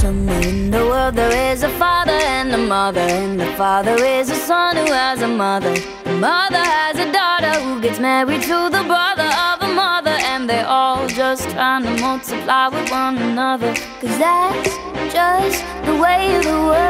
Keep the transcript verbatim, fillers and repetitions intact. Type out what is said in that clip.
Somewhere in the world there is a father and a mother, and the father is a son who has a mother. The mother has a daughter who gets married to the brother of a mother, and they're all just trying to multiply with one another. Cause that's just the way of the world.